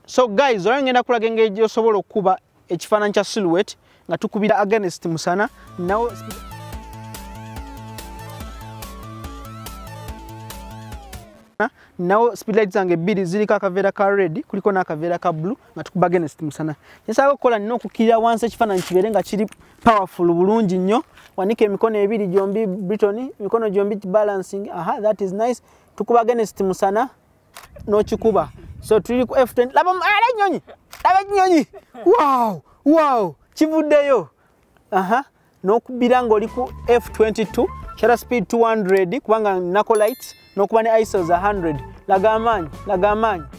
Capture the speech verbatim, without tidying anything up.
So guys, oyo ngenda kulaga engeri osobola okuba ekifaananyi kya silhouette nga tukubira against musana. Now Now speedlights zange bbiri ziriko akaveera ka red kuliko n'akaveera ka blue nga tukuba against musana. Nsobola okukola nnyo okukirira wansi ekifaananyi kibeere nga kiri powerful bulungi nnyo. Wanika emikono ebiri gyombi Brittany, emikono gyombi balancing. Aha, that is nice. Tukuba against musana n'okikuba. So tuli ku F ten. Laba ala nyonyi. Laba nyonyi. Wow, wow. Kivuddeyo. Aha. N'okubira ng'oli ku F twenty-two. Shutter speed two hundred kubanga nako lights. Nokuba ne I S O za one hundred. Laga amaanyi, laga amaanyi.